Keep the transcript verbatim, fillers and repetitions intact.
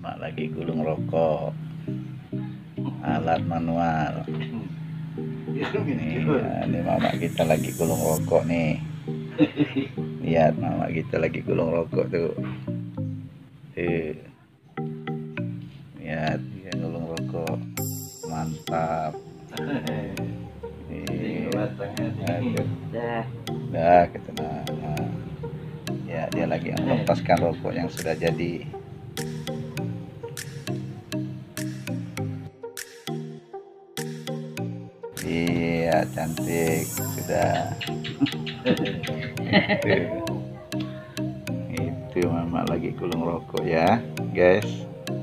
Mama lagi gulung rokok alat manual. Nih, ya, ini mama kita lagi gulung rokok nih. Lihat mama kita lagi gulung rokok tuh. Tuh. Lihat dia gulung rokok. Mantap. Nih. Aduh. Dah, kita nah, nah. Ya, dia lagi melepaskan rokok yang sudah jadi. Iya, cantik sudah. Itu, itu mama lagi gulung rokok ya, guys.